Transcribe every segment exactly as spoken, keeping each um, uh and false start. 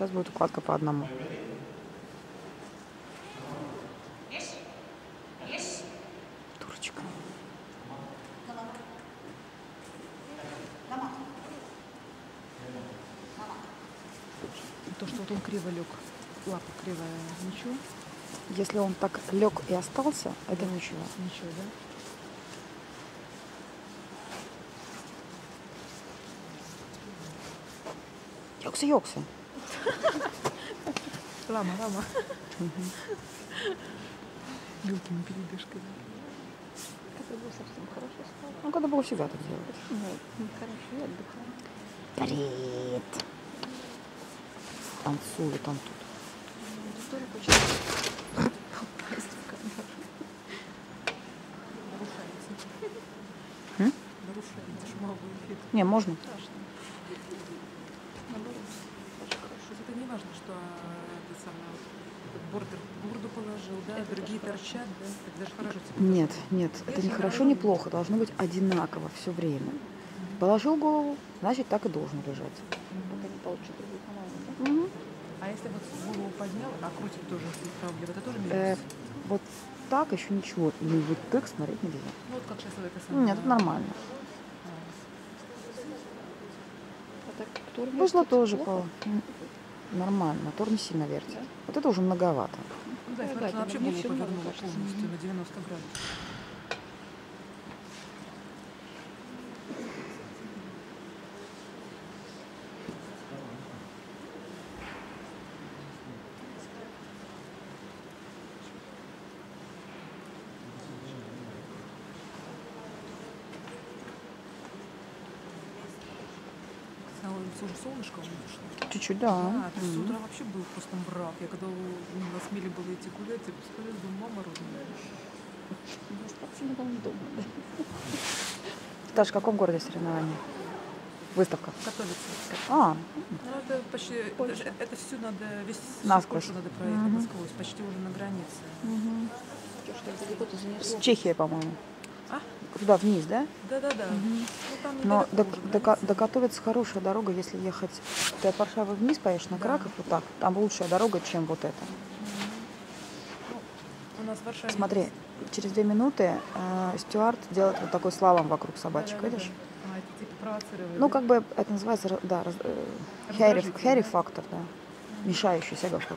Сейчас будет укладка по одному. Турочка. То, что вот он криво лег, лапа кривая, ничего? Если он так лег и остался, это Да. ничего. Ничего, да? Йокси, йокси. Лама, лама. Мелкими передышками. Это было совсем хорошо стало. Ну, когда было всегда так делать. Нет, нехорошо, я отдыхаю. Привет. Танцует он тут. Аудитория хочет попасть в камеру. Нарушается. М? Нарушается шумовой эффект. Не, можно. Страшно. Наоборот, очень хорошо. То есть это не важно, что а, это самое, этот бордер бурду положил, да, Это другие тоже торчат, да, так даже хорошо тебе Нет, должно нет, это Если не хорошо, наоборот. не плохо. Должно быть одинаково все время. Положил голову, значит, так и должен лежать. Пока не получу другую команду, да? Мгм. быть. А если вот голову поднял, а крутит тоже вправо, это тоже минус? Э, вот так еще ничего. И вот так смотреть нельзя. Ну вот как сейчас это самое. Нет, это нормально. А так, тур Вышло вертится тоже плохо? по... м, нормально. Тор не сильно вертит. Да? Вот это уже многовато. Ну да, я Ну, смотрю, да, она вообще мне голову всё равно повернула кажется. полностью на девяносто градусов. На улице уже солнышко вышло. Чуть-чуть, да. Да, то есть с Мгм. утра вообще был просто мрак. Я когда у- на смеле было идти гулять, я представляю, думаю, мама родная. Остаться на вам дома, да? Саш, в каком городе соревнования? Выставка. Готовиться. А, Ну, это почти, это, же- это все надо, весь всю Насквозь. Польшу надо проехать Мгм. насквозь, почти уже на границе. Что, что далеко-то занесло? с Чехией, по-моему. А? Туда, вниз, да? Да-да-да. Ну, там Но недалеко до, уже до, граница. до Котовицы хорошая дорога, если ехать. Ты от Варшавы вниз поедешь на Да. Краков, вот так. Там лучшая дорога, чем вот эта. У нас в Варшаве Смотри, есть. через две минуты э, Стюарт делает вот такой слалом вокруг собачек, Да-да-да-да. видишь? А, это типа провоцировали. Ну, да? как бы это называется, ра- да, раз- э, херри, Раздражитель, херри да? фактор, да. Мешающий сега-фактор.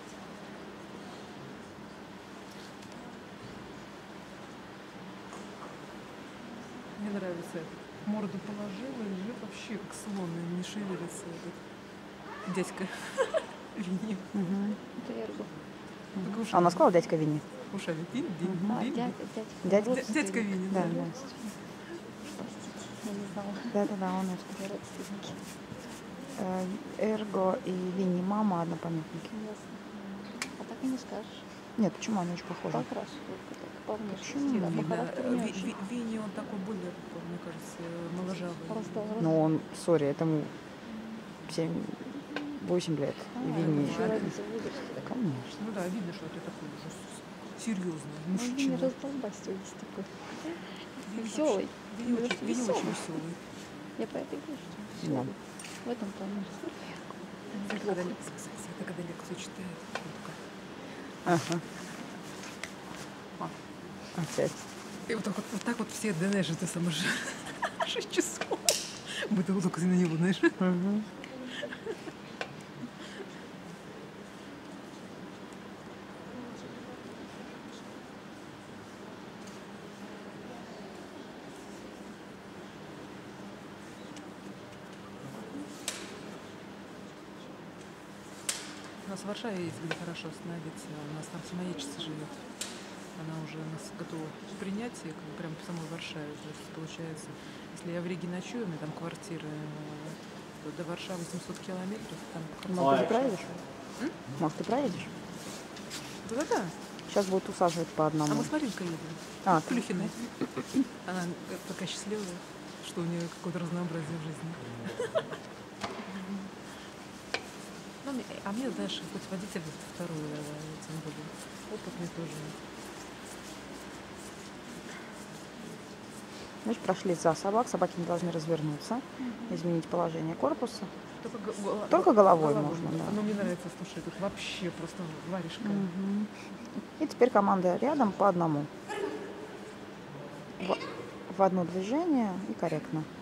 Мне нравится это. Морду положила и лежит вообще как слон, и не шевелится этот дядька Винни. Мгм. Это Эрго. Только А ушами. она сказала дядька Винни? Ушами. Дин, дин, А, дин, дядя, дин. дядя. Дядя? Родственник. Дядька Винни, Да, да. да. Простите, я не знала. Да-да-да, он это. Я родственники. Э, Эрго и Винни мама однопоместники. Ясно. А так и не скажешь. Нет, почему они очень похожи? По окрасу только так, по внешности. Почему? Да, по Видно, характеру э, не Ви- очень. Ви- Винни, он такой более, такой, мне кажется, моложавый. Раздал, раздал. Ну, он, сори, этому семь-восемь лет. А, И Винни. еще разница в возрасте. Да, Конечно. Ну да, видно, что это такой уже с- серьезный Он не мужчина. раздолбастивый такой. Винни Веселый. вообще- Винни очень, Винни очень веселый. Я про это и говорю, что он Да. веселый. В этом плане. Это когда, лек- это когда лекцию читает. он такой, Ага. «А». Опять. И вот так вот, вот так вот все ДНЖ, ты сам уже шесть часов. Буду только на него, знаешь. Мгм. У нас в Варшаве есть где хорошо остановиться. У нас там самоедчица живет. Она уже нас готова принять, и как бы прям в самой Варшаве. То есть получается, если я в Риге ночую, у меня там квартира, э, то до Варшавы семьсот километров. Там Может, ты проедешь? Может, ты проедешь? Да-да-да. Сейчас будут усаживать по А одному. мы с Маринкой едем. А, В Плюхиной. Она э, такая счастливая, что у нее какое-то разнообразие в жизни. Ну, мне- а мне дальше хоть водитель второй, э, тем более опытный тоже. Значит, прошли за собак. Собаки не должны развернуться, изменить положение корпуса. Только, го- го- Только головой головой. можно, да. Но мне нравится, слушай, тут вообще просто варежка. Мгм. И теперь команда рядом по одному. В, в одно движение и корректно.